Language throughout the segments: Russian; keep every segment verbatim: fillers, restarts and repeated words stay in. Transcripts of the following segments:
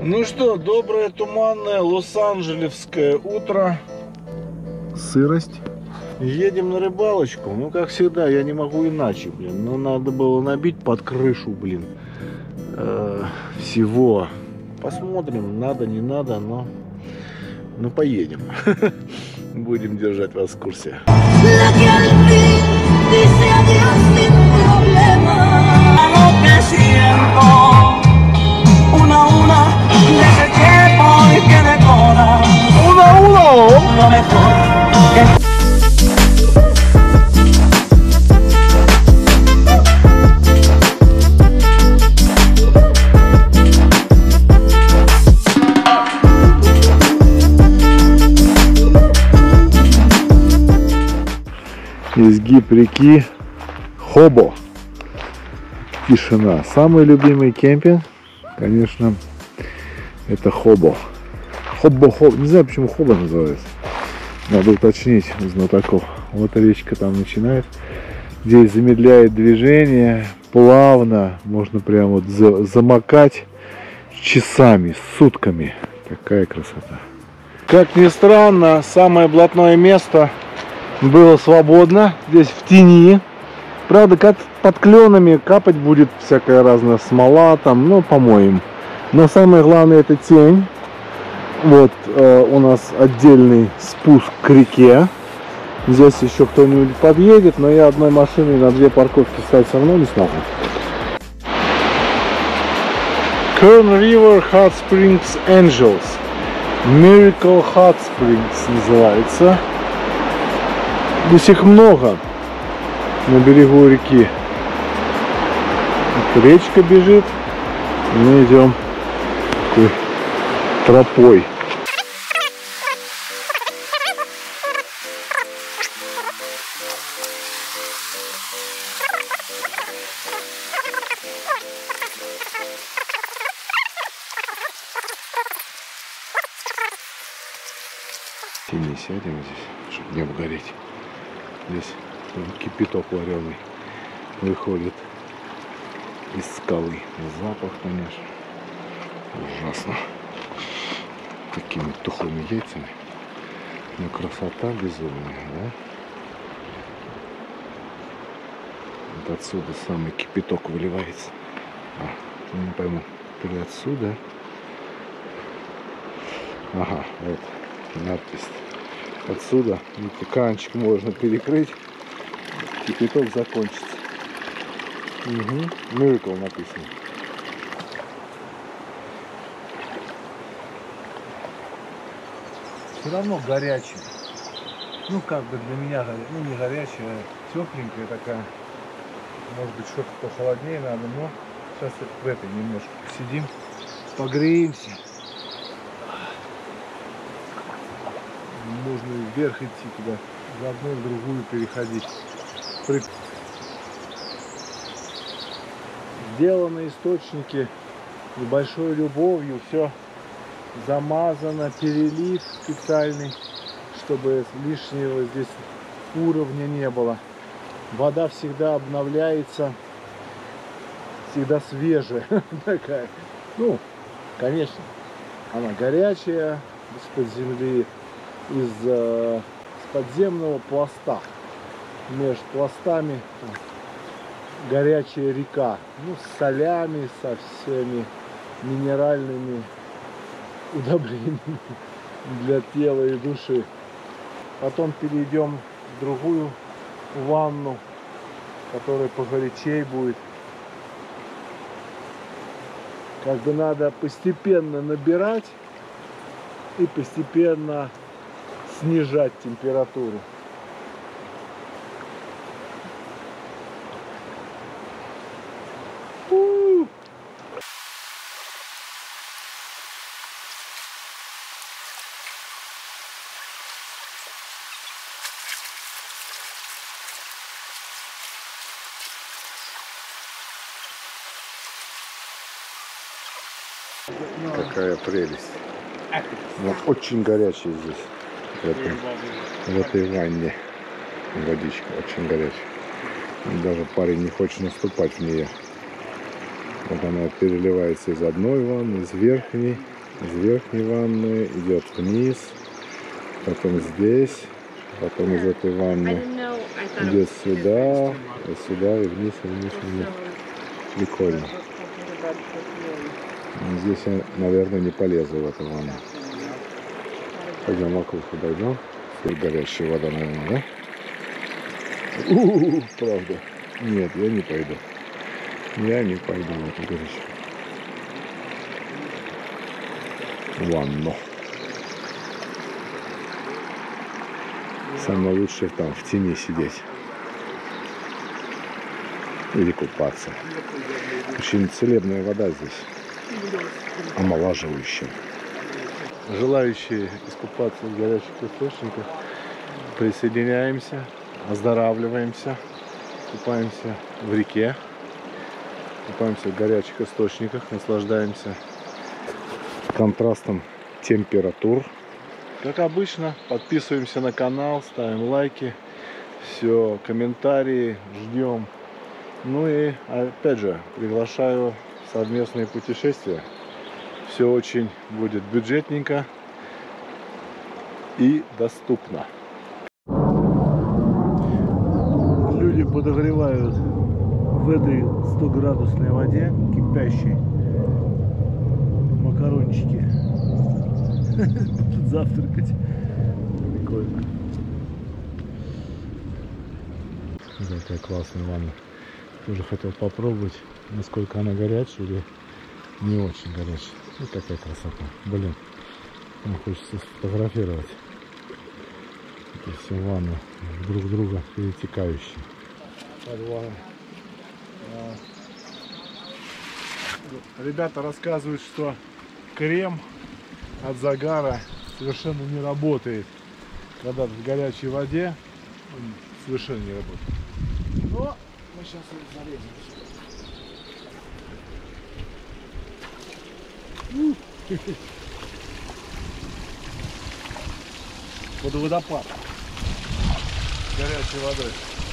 Ну что, доброе туманное лос-анджелесское утро. Сырость. Едем на рыбалочку. Ну, как всегда, я не могу иначе, блин. Ну, надо было набить под крышу, блин, э, всего. Посмотрим, надо, не надо, но... Ну, поедем. Будем держать вас в курсе. Изгиб реки Хобо. Тишина. Самый любимый кемпинг, конечно, это Хобо. Хобо, Хобо. Не знаю, почему Хобо называется. Надо уточнить у знатоков. Вот речка там начинает. Здесь замедляет движение плавно. Можно прям вот за замокать часами, сутками. Такая красота. Как ни странно, самое блатное место было свободно. Здесь в тени. Правда, как под кленами капать будет всякая разная смола там, ну, помоем. Но самое главное — это тень. Вот э, у нас отдельный спуск к реке. Здесь еще кто-нибудь подъедет, но я одной машиной на две парковки встать все равно не смогу. Kern River Hot Springs Angels. Miracle Hot Springs называется. Здесь их много на берегу реки. Вот речка бежит. Мы идем такой тропой. В тени сядем здесь, чтобы не обгореть. Здесь кипяток вареный выходит из скалы. Запах, конечно, ужасно. Такими тухлыми яйцами. Но красота безумная, да? Вот отсюда самый кипяток выливается. А, не пойму, то ли отсюда. Ага, вот надпись. Отсюда, видите, кранчик можно перекрыть, кипяток закончится. Угу. Miracle написано. Все равно горячая. Ну, как бы для меня, ну, не горячая, тепленькая такая. Может быть, что-то похолоднее надо, но сейчас в этой немножко посидим, погреемся. Можно вверх идти туда, в одну в другую переходить. При... Сделаны источники с большой любовью, все замазано, перелив специальный, чтобы лишнего здесь уровня не было. Вода всегда обновляется, всегда свежая такая. Ну, конечно, она горячая, из-под земли, из э, подземного пласта. Между пластами горячая река, ну, с солями, со всеми минеральными удобрениями для тела и души. Потом перейдем в другую ванну, которая погорячей будет. Как бы надо постепенно набирать и постепенно снижать температуру. У-у-у. Какая прелесть. Но очень горячая здесь. В, этом, в этой ванне водичка очень горячая. Даже парень не хочет наступать в нее. Вот она переливается из одной ванны, из верхней. Из верхней ванны идет вниз, потом здесь, потом из этой ванны идет сюда, и сюда, и вниз, и вниз, и вниз. Прикольно. Здесь я, наверное, не полезу в эту ванну. Пойдем вокруг подойдем. Тут горячая вода, наверное, да? У-у-у, правда. Нет, я не пойду. Я не пойду в эту горячую ванну. Самое лучшее там в тени сидеть. Или купаться. Очень целебная вода здесь. Омолаживающая. Желающие искупаться в горячих источниках, присоединяемся, оздоравливаемся, купаемся в реке, купаемся в горячих источниках, наслаждаемся контрастом температур. Как обычно, подписываемся на канал, ставим лайки, все, комментарии, ждем. Ну и опять же, приглашаю в совместные путешествия. Все очень будет бюджетненько и доступно. Люди подогревают в этой стоградусной воде, кипящей, макарончики. Будут завтракать. Прикольно. Какая классная ванна. Тоже хотел попробовать, насколько она горячая или не очень горячая. И какая красота. Блин, мне хочется сфотографировать. Это все ванны друг друга перетекающие. Ребята рассказывают, что крем от загара совершенно не работает, когда в горячей воде. Он совершенно не работает. Но мы сейчас его залезем. Под водопад горячей водой.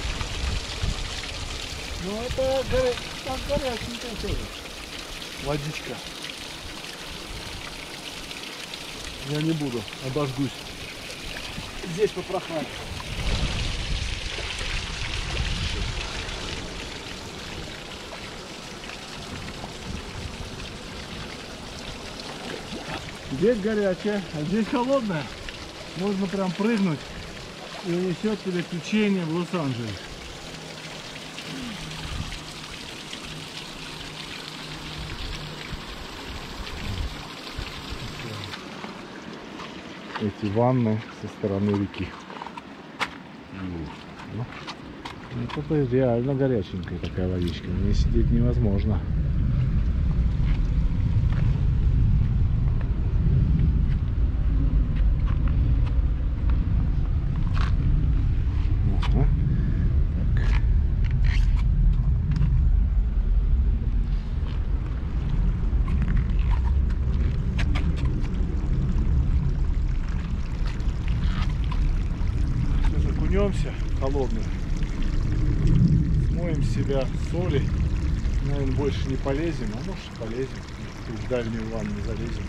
Ну это горя... там горяченькая тоже водичка. Я не буду, обожгусь. Здесь попрохладнее. Здесь горячая, а здесь холодная. Можно прям прыгнуть и унесет приключение в Лос-Анджелес. Эти ванны со стороны реки. Ну, это реально горяченькая такая водичка. В ней сидеть невозможно. Холодную. Смоем с себя соли. Наверное, больше не полезем, а может полезем. В дальнюю ванну залезем.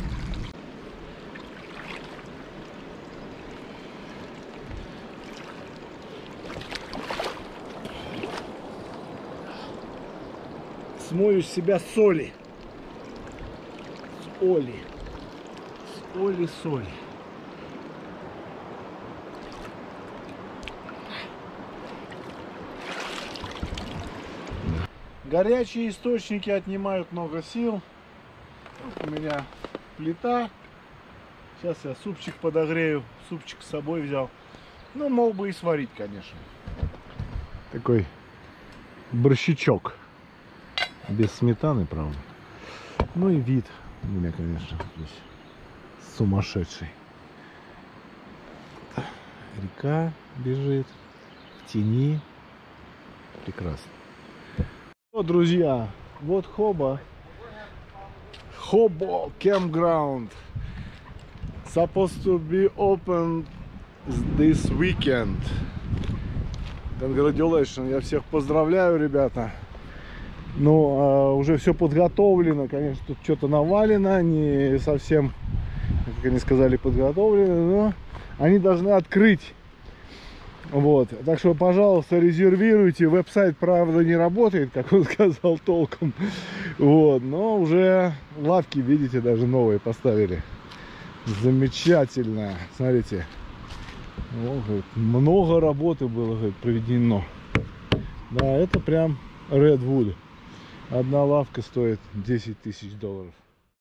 Смою с себя соли. С оли. С оли соли. Горячие источники отнимают много сил. Вот у меня плита. Сейчас я супчик подогрею. Супчик с собой взял. Ну, мог бы и сварить, конечно. Такой борщичок. Без сметаны, правда. Ну и вид у меня, конечно, здесь сумасшедший. Река бежит в тени. Прекрасно. Вот, друзья, вот Хобо. Хобо campground. Supposed to be open this weekend. Congratulations. Я всех поздравляю, ребята. Ну, а уже все подготовлено, конечно, тут что-то навалено, не совсем, как они сказали, подготовлено, но они должны открыть. Вот, так что, пожалуйста, резервируйте. Веб-сайт, правда, не работает, как он сказал, толком. Вот, но уже лавки, видите, даже новые поставили. Замечательно, смотрите. О, говорит, много работы было, говорит, проведено. Да, это прям Redwood. Одна лавка стоит десять тысяч долларов.